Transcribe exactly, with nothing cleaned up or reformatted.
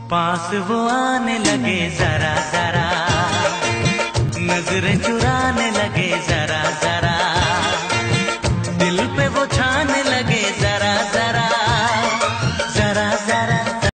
पास वो आने लगे जरा जरा, नजरें चुराने लगे जरा